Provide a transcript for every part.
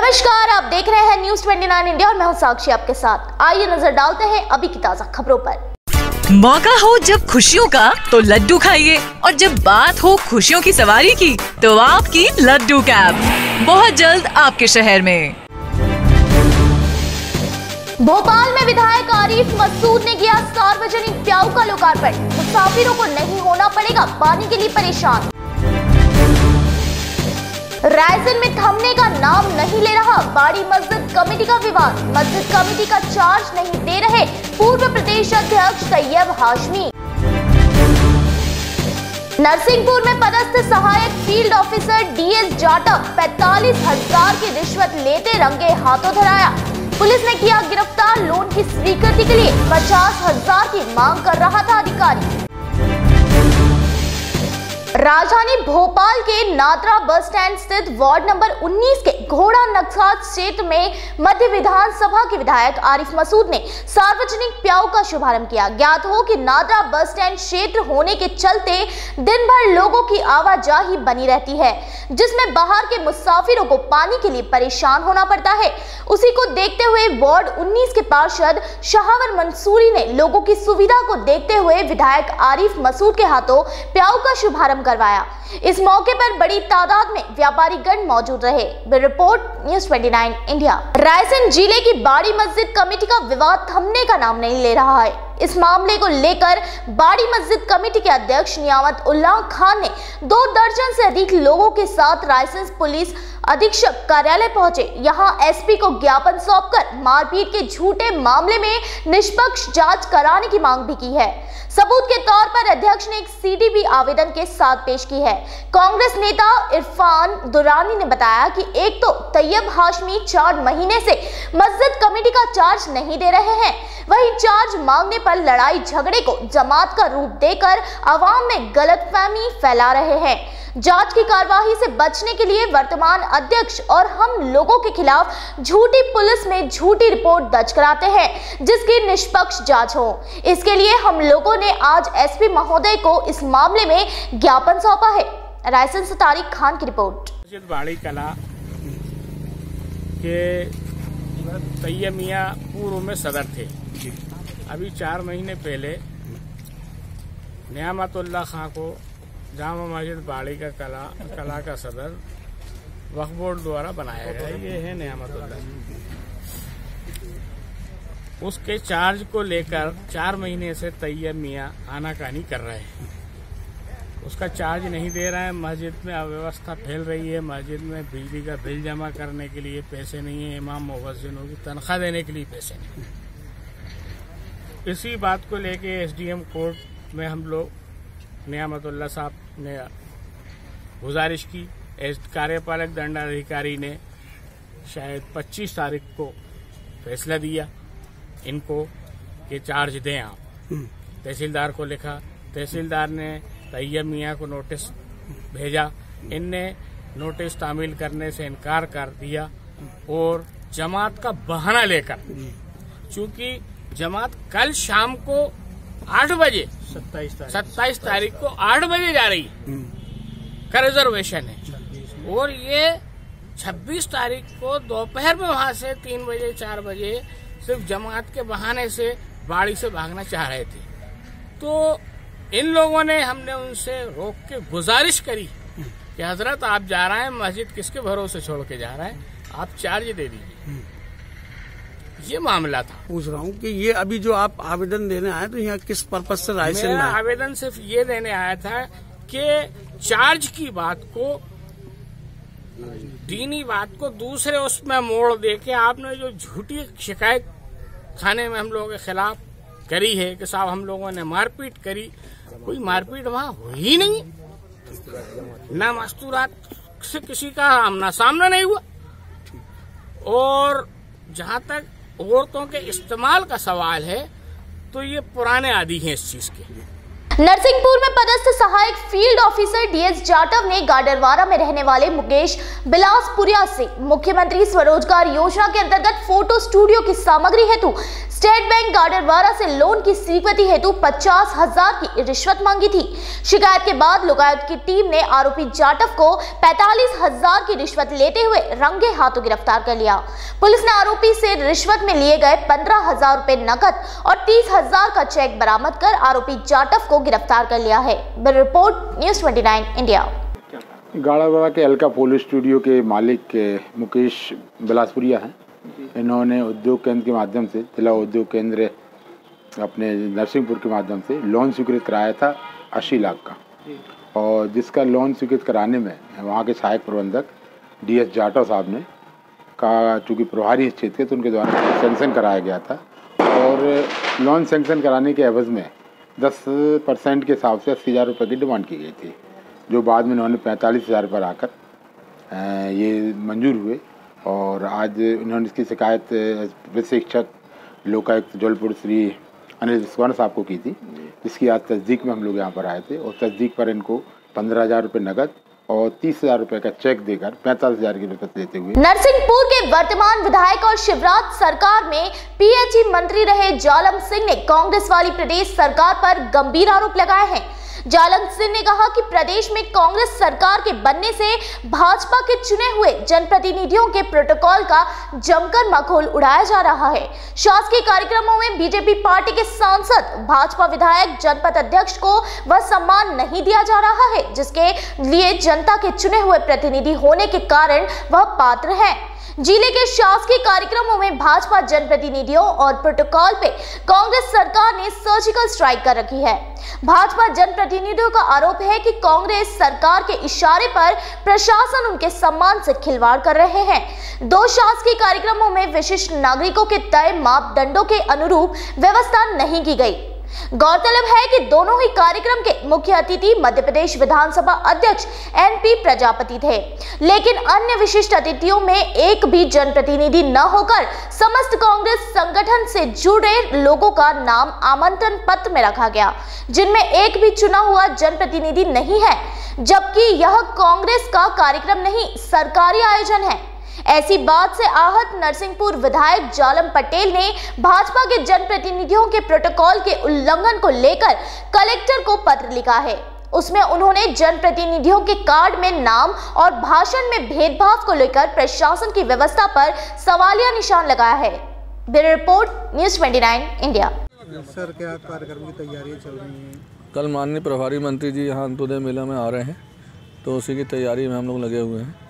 नमस्कार, आप देख रहे हैं न्यूज़ 29 इंडिया और मैं हूं साक्षी आपके साथ। आइए नजर डालते हैं अभी की ताजा खबरों पर। मौका हो जब खुशियों का तो लड्डू खाइए, और जब बात हो खुशियों की सवारी की तो आपकी लड्डू कैब बहुत जल्द आपके शहर में। भोपाल में विधायक आरिफ मसूद ने किया सार्वजनिक प्याऊ का लोकार्पण। मुसाफिरों को नहीं होना पड़ेगा पानी के लिए परेशान। रायसेन में थमने का नाम नहीं ले रहा बाड़ी मस्जिद कमेटी का विवाद। मस्जिद कमेटी का चार्ज नहीं दे रहे पूर्व प्रदेश अध्यक्ष तैयब हाशमी। नरसिंहपुर में पदस्थ सहायक फील्ड ऑफिसर डीएस जाटव 45,000 की रिश्वत लेते रंगे हाथों धराया। पुलिस ने किया गिरफ्तार। लोन की स्वीकृति के लिए 50,000 की मांग कर रहा था अधिकारी। राजधानी भोपाल के नादरा बस स्टैंड स्थित वार्ड नंबर 19 के घोड़ा नक्साद क्षेत्र में मध्य विधानसभा के विधायक आरिफ मसूद ने सार्वजनिक प्याऊ का शुभारंभ किया। ज्ञात हो कि नादरा बस स्टैंड क्षेत्र होने के चलते दिन भर लोगों की आवाजाही बनी रहती है, जिसमें बाहर के मुसाफिरों को पानी के लिए परेशान होना पड़ता है। उसी को देखते हुए वार्ड 19 के पार्षद शाहवर मंसूरी ने लोगों की सुविधा को देखते हुए विधायक आरिफ मसूद के हाथों प्याऊ का शुभारंभ करवाया। इस मौके पर बड़ी तादाद में व्यापारीगण मौजूद रहे। Report news 29 India. रायसेन जिले की बाड़ी मस्जिद कमेटी का विवाद थमने का नाम नहीं ले रहा है। इस मामले को लेकर बाड़ी मस्जिद कमेटी के अध्यक्ष नियामत उल्लाह खान ने 2 दर्जन से अधिक लोगों के साथ रायसेन पुलिस अधीक्षक कार्यालय पहुंचे। यहां एसपी को ज्ञापन सौंपकर मारपीट के झूठे मामले में निष्पक्ष जांच कराने की मांग भी की है। सबूत के तौर पर अध्यक्ष ने एक सीडी आवेदन के साथ पेश की है। कांग्रेस नेता इरफान दुरानी ने बताया कि एक तो तैयब हाशमी 4 महीने से मस्जिद कमेटी का चार्ज नहीं दे रहे हैं, वहीं चार्ज मांगने पर लड़ाई झगड़े को जमात का रूप देकर आवाम में गलतफहमी फैला रहे हैं। जांच की कार्यवाही से बचने के लिए वर्तमान अध्यक्ष और हम लोगों के खिलाफ झूठी पुलिस में झूठी रिपोर्ट दर्ज कराते हैं, जिसकी निष्पक्ष जांच हो। इसके लिए हम लोगों ने आज एसपी महोदय को इस मामले में ज्ञापन सौंपा है। रायसेन से तारिक खान की रिपोर्ट। बाड़ी कला के तैयब मियां पूर्व में सदर थे। अभी 4 महीने पहले नियामतुल्लाह खां को जामा मस्जिद बाड़ी का कला का सदर वक्फ बोर्ड द्वारा बनाया गया। ये है नियामतुल्लाह। उसके चार्ज को लेकर 4 महीने से तैयब मियां आनाकानी कर रहे हैं। उसका चार्ज नहीं दे रहा है। मस्जिद में अव्यवस्था फैल रही है। मस्जिद में बिजली का बिल जमा करने के लिए पैसे नहीं है। इमाम मुअज्जिनों की तनख्वाह देने के लिए पैसे नहीं। इसी बात को लेके एसडीएम कोर्ट में हम लोग नियामतुल्लाह साहब ने गुजारिश की। कार्यपालक दंडाधिकारी ने शायद 25 तारीख को फैसला दिया इनको कि चार्ज दें आप। तहसीलदार को लिखा। तहसीलदार ने तैयब मियां को नोटिस भेजा। इनने नोटिस तामील करने से इनकार कर दिया और जमात का बहाना लेकर, चूंकि जमात कल शाम को 8 बजे 27 तारीख को 8 बजे जा रही का रिजर्वेशन है, और ये 26 तारीख को दोपहर में वहां से 3 बजे 4 बजे सिर्फ जमात के बहाने से बाड़ी से भागना चाह रहे थे। तो इन लोगों ने, हमने उनसे रोक के गुजारिश करी कि हजरत आप जा रहे हैं, मस्जिद किसके भरोसे छोड़ के जा रहे हैं, आप चार्ज दे दीजिए। ये मामला था। पूछ रहा हूँ कि ये अभी जो आप आवेदन देने आए तो यहाँ किस पर्पज से रायसेन में? मेरा आवेदन सिर्फ ये देने आया था कि चार्ज की बात को, दीनी बात को दूसरे उसमें मोड़ देके आपने जो झूठी शिकायत थाने में हम लोगों के खिलाफ करी है कि साहब हम लोगों ने मारपीट करी, कोई मारपीट वहां हुई नहीं। ना मस्तूरात से किसी का आमना सामना नहीं हुआ। और जहां तक औरतों के इस्तेमाल का सवाल है तो ये पुराने आदी हैं इस चीज के। नरसिंहपुर में पदस्थ सहायक फील्ड ऑफिसर डीएस जाटव ने गाडरवारा में रहने वाले मुकेश बिलासपुरिया से मुख्यमंत्री स्वरोजगार योजना के अंतर्गत फोटो स्टूडियो की सामग्री हेतु स्टेट बैंक गाडरवारा से लोन की स्वीकृति हेतु 50,000 की रिश्वत मांगी थी। शिकायत के बाद लोकायुक्त की टीम ने आरोपी जाटव को 45,000 की रिश्वत लेते हुए रंगे हाथों गिरफ्तार कर लिया। पुलिस ने आरोपी से रिश्वत में लिए गए 15,000 रुपए नकद और 30,000 का चेक बरामद कर आरोपी जाटव को गिरफ्तार कर लिया है। Bureau report news 29 India. Gadarwara के अलका फोटो स्टूडियो के मालिक मुकेश बिलासपुरिया हैं। इन्होंने उद्योग केंद्र के माध्यम से, जिला उद्योग केंद्र अपने नरसिंहपुर के माध्यम से लोन स्वीकृत कराया था 80 लाख का, और जिसका लोन स्वीकृत कराने में वहाँ के सहायक प्रबंधक डीएस जाटव साहब ने का चूँकि प्रभारी इस क्षेत्र के, तो उनके द्वारा सेंक्शन कराया गया था, और लोन सेंक्शन कराने के एवज़ में 10% के हिसाब से 80,000 रुपये की डिमांड की गई थी, जो बाद में उन्होंने 45,000 पर आकर ये मंजूर हुए। और आज इन्होंने इसकी शिकायत विशेषज्ञ लोकायुक्त जबलपुर श्री अनिल स्वर्ण साहब को की थी, जिसकी आज तस्दीक में हम लोग यहाँ पर आए थे, और तस्दीक पर इनको 15,000 रुपये नकद और 30,000 रुपये का चेक देकर 45,000 की रिश्वत देते हुए। नरसिंहपुर के वर्तमान विधायक और शिवराज सरकार में पीएचई मंत्री रहे जालम सिंह ने कांग्रेस वाली प्रदेश सरकार पर गंभीर आरोप लगाए हैं। जालम सिंह ने कहा कि प्रदेश में कांग्रेस सरकार के बनने से भाजपा के चुने हुए जनप्रतिनिधियों के प्रोटोकॉल का जमकर मखौल उड़ाया जा रहा है। शासकीय कार्यक्रमों में बीजेपी पार्टी के सांसद, भाजपा विधायक, जनपद अध्यक्ष को वह सम्मान नहीं दिया जा रहा है जिसके लिए जनता के चुने हुए प्रतिनिधि होने के कारण वह पात्र है। जिले के शासकीय कार्यक्रमों में भाजपा जनप्रतिनिधियों और प्रोटोकॉल पे कांग्रेस सरकार ने सर्जिकल स्ट्राइक कर रखी है। भाजपा जनप्रतिनिधियों का आरोप है कि कांग्रेस सरकार के इशारे पर प्रशासन उनके सम्मान से खिलवाड़ कर रहे हैं। 2 शासकीय कार्यक्रमों में विशिष्ट नागरिकों के तय मापदंडों के अनुरूप व्यवस्था नहीं की गई। गौरतलब है कि दोनों ही कार्यक्रम के मुख्य अतिथि मध्य प्रदेश विधानसभा अध्यक्ष एनपी प्रजापति थे, लेकिन अन्य विशिष्ट अतिथियों में एक भी जनप्रतिनिधि न होकर समस्त कांग्रेस संगठन से जुड़े लोगों का नाम आमंत्रण पत्र में रखा गया, जिनमें एक भी चुना हुआ जनप्रतिनिधि नहीं है, जबकि यह कांग्रेस का कार्यक्रम नहीं, सरकारी आयोजन है। ऐसी बात से आहत नरसिंहपुर विधायक जालम पटेल ने भाजपा के जनप्रतिनिधियों के प्रोटोकॉल के उल्लंघन को लेकर कलेक्टर को पत्र लिखा है। उसमें उन्होंने जनप्रतिनिधियों के कार्ड में नाम और भाषण में भेदभाव को लेकर प्रशासन की व्यवस्था पर सवालिया निशान लगाया है। Bureau report news 29 India. Sir, क्या कार्यक्रम की तैयारियां चल रही हैं? कल माननीय प्रभारी मंत्री जी यहाँ अंत्योदय मेला में आ रहे हैं, तो उसी की तैयारी में हम लोग लगे हुए हैं।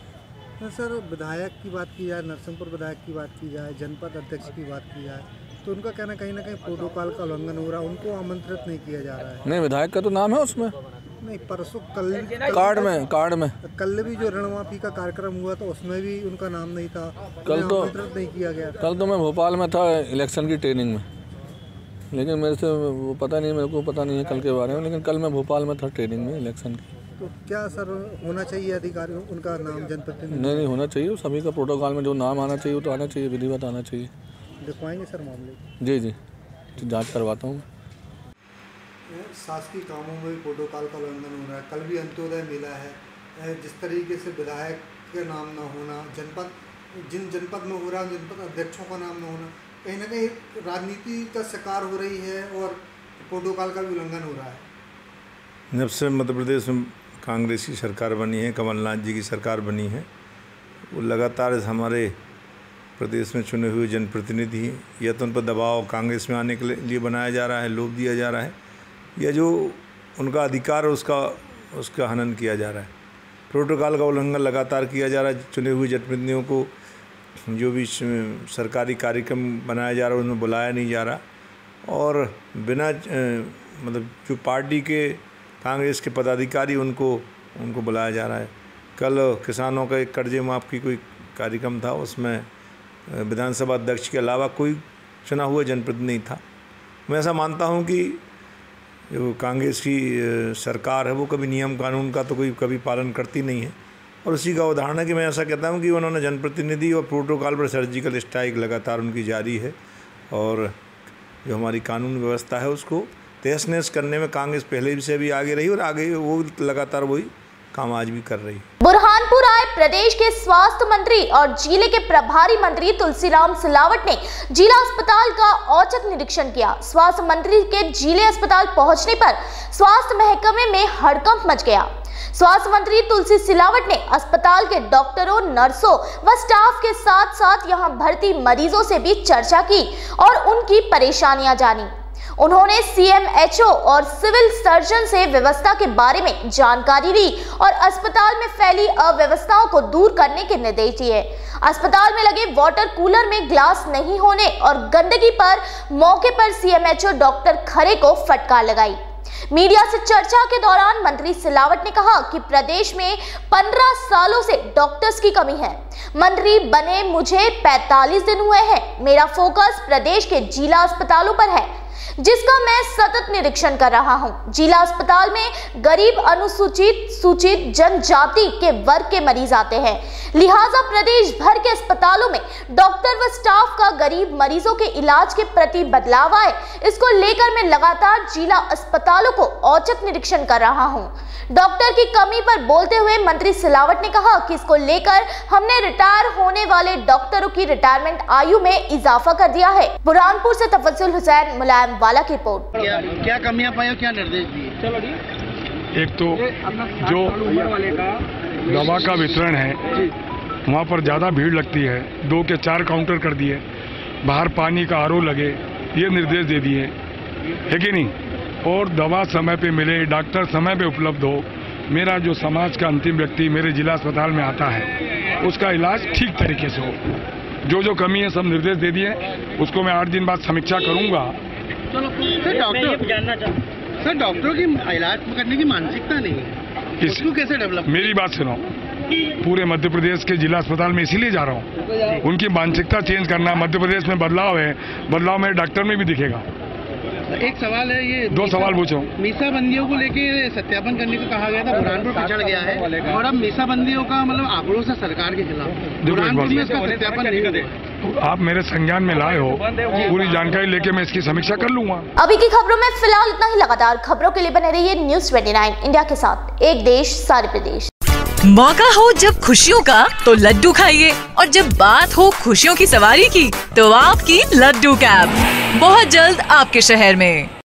सर, विधायक की बात की जाए, नरसिंहपुर विधायक की बात की जाए, जनपद अध्यक्ष की बात की जाए, तो उनका कहना कहीं ना कहीं प्रोटोकॉल का उल्लंघन हो रहा है, उनको आमंत्रित नहीं किया जा रहा है। नहीं, विधायक का तो नाम है उसमें। नहीं, परसों कल कार्ड में कल भी जो ऋण माफी का कार्यक्रम हुआ तो उसमें भी उनका नाम नहीं था, कल तो आमंत्रित नहीं किया गया। कल तो मैं भोपाल में था इलेक्शन की ट्रेनिंग में, लेकिन मेरे से वो पता नहीं, मेरे को पता नहीं है कल के बारे में, लेकिन कल मैं भोपाल में था ट्रेनिंग में इलेक्शन की। तो क्या सर होना चाहिए अधिकारियों उनका नाम जनप्रतिनिधि? नहीं होना चाहिए, सभी का प्रोटोकॉल में जो नाम आना चाहिए वो तो आना चाहिए, विधिवत आना चाहिए। दिखवाएंगे सर मामले? जी जांच करवाता हूँ। शासकीय कामों में भी प्रोटोकॉल का उल्लंघन हो रहा है। कल भी अंत्योदय मेला है, जिस तरीके से विधायक का नाम न होना, जिन जनपद में हो रहा है जनपद अध्यक्षों का नाम न होना, कहीं ना कहीं राजनीति का शिकार हो रही है और प्रोटोकॉल का भी उल्लंघन हो रहा है। जब से मध्य प्रदेश में कांग्रेस की सरकार बनी है, कमलनाथ जी की सरकार बनी है, वो लगातार हमारे प्रदेश में चुने हुए जनप्रतिनिधि या तो उन पर दबाव कांग्रेस में आने के लिए बनाया जा रहा है, लोभ दिया जा रहा है, या जो उनका अधिकार है उसका हनन किया जा रहा है। प्रोटोकॉल का उल्लंघन लगातार किया जा रहा है। चुने हुए जनप्रतिनिधियों को जो भी सरकारी कार्यक्रम बनाया जा रहा है उनमें बुलाया नहीं जा रहा, और बिना मतलब जो पार्टी के कांग्रेस के पदाधिकारी उनको बुलाया जा रहा है। कल किसानों का एक कर्जे माफ़ की कोई कार्यक्रम था, उसमें विधानसभा अध्यक्ष के अलावा कोई चुना हुआ जनप्रतिनिधि था। मैं ऐसा मानता हूं कि जो कांग्रेस की सरकार है वो कभी नियम कानून का तो कभी पालन करती नहीं है, और उसी का उदाहरण है कि मैं ऐसा कहता हूं कि उन्होंने जनप्रतिनिधि और प्रोटोकॉल पर सर्जिकल स्ट्राइक लगातार उनकी जारी है, और जो हमारी कानून व्यवस्था है उसको तहस नहस करने में कांग्रेस पहले से भी आगे रही और आगे वो लगातार वही काम आज भी कर रही है। बुरहानपुर आए प्रदेश के स्वास्थ्य मंत्री और जिले के प्रभारी मंत्री तुलसीराम सिलावट ने जिला अस्पताल का औचक निरीक्षण किया। स्वास्थ्य मंत्री के जिले अस्पताल पहुंचने पर स्वास्थ्य महकमे में हड़कंप मच गया। स्वास्थ्य मंत्री तुलसी सिलावट ने अस्पताल के डॉक्टरों, नर्सों व स्टाफ के साथ साथ यहां भर्ती मरीजों से भी चर्चा की और उनकी परेशानियां जानी। उन्होंने CMHO और सिविल सर्जन से व्यवस्था के बारे में जानकारी ली और अस्पताल में फैली अव्यवस्थाओं को दूर करने के निर्देश दिए। अस्पताल में लगे वाटर कूलर में ग्लास नहीं होने और गंदगी पर मौके पर CMHO डॉक्टर खरे को फटकार लगाई। मीडिया से चर्चा के दौरान मंत्री सिलावट ने कहा कि प्रदेश में 15 सालों से डॉक्टर्स की कमी है। मंत्री बने मुझे 45 दिन हुए हैं। मेरा फोकस प्रदेश के जिला अस्पतालों पर है, जिसका मैं सतत निरीक्षण कर रहा हूं। जिला अस्पताल में गरीब, अनुसूचित, सूचित जनजाति के वर्ग के मरीज आते हैं, लिहाजा प्रदेश भर के अस्पतालों में डॉक्टर व स्टाफ का गरीब मरीजों के इलाज के प्रति बदलाव आए, इसको लेकर मैं लगातार जिला अस्पतालों को औचक निरीक्षण कर रहा हूं। डॉक्टर की कमी पर बोलते हुए मंत्री सिलावट ने कहा कि इसको लेकर हमने रिटायर होने वाले डॉक्टरों की रिटायरमेंट आयु में इजाफा कर दिया है। बुरहानपुर से तफज्जुल हुसैन, मुलायम वाला की रिपोर्ट। क्या कमियां पाई, क्या निर्देश दिए? एक तो जो दवा का वितरण है वहाँ पर ज़्यादा भीड़ लगती है, 2 के 4 काउंटर कर दिए, बाहर पानी का RO लगे, ये निर्देश दे दिए है कि नहीं। और दवा समय पे मिले, डॉक्टर समय पे उपलब्ध हो। मेरा जो समाज का अंतिम व्यक्ति मेरे जिला अस्पताल में आता है उसका इलाज ठीक तरीके से हो। जो कमी है सब निर्देश दे दिए, उसको मैं 8 दिन बाद समीक्षा करूंगा। सर डॉक्टरों की इलाज करने की मानसिकता नहीं है, इसको कैसे डेवलप? मेरी बात सुनो, पूरे मध्य प्रदेश के जिला अस्पताल में इसीलिए जा रहा हूँ, उनकी मानसिकता चेंज करना। मध्य प्रदेश में बदलाव है, बदलाव मेरे डॉक्टर में भी दिखेगा। एक सवाल है, ये 2 सवाल पूछो। मीसाबंदियों को लेके सत्यापन करने को कहा गया था, बुरहानपुर पिछड़ गया है और अब मीसाबंदियों का मतलब आंकड़ों से सरकार के खिलाफ बुरहानपुर में इसका सत्यापन नहीं होगा। आप मेरे संज्ञान में लाए हो, पूरी जानकारी लेके मैं इसकी समीक्षा कर लूंगा। अभी की खबरों में फिलहाल इतना ही। लगातार खबरों के लिए बने रहिए News 29 इंडिया के साथ। एक देश, सारे प्रदेश। मौका हो जब खुशियों का तो लड्डू खाइए, और जब बात हो खुशियों की सवारी की तो आपकी लड्डू कैब बहुत जल्द आपके शहर में।